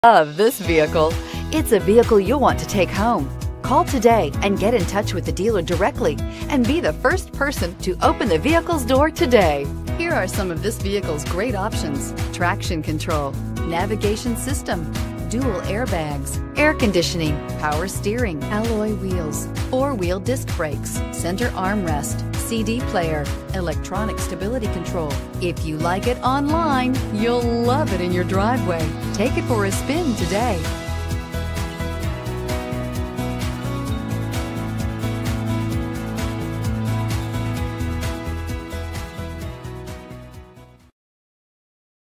Love this vehicle. It's a vehicle you'll want to take home. Call today and get in touch with the dealer directly and be the first person to open the vehicle's door today. Here are some of this vehicle's great options: traction control, navigation system, dual airbags, air conditioning, power steering, alloy wheels, four-wheel disc brakes, center armrest, CD player, electronic stability control. If you like it online, you'll love it in your driveway. Take it for a spin today.